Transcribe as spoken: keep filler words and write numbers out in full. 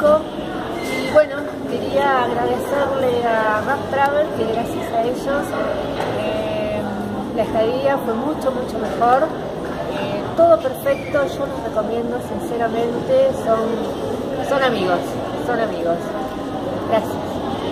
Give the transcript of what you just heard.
fantástico. Y bueno, quería agradecerle a Rap Travel, que gracias a ellos eh, la estadía fue mucho, mucho mejor. Eh, todo perfecto, yo los recomiendo sinceramente, son, son amigos, son amigos. Gracias.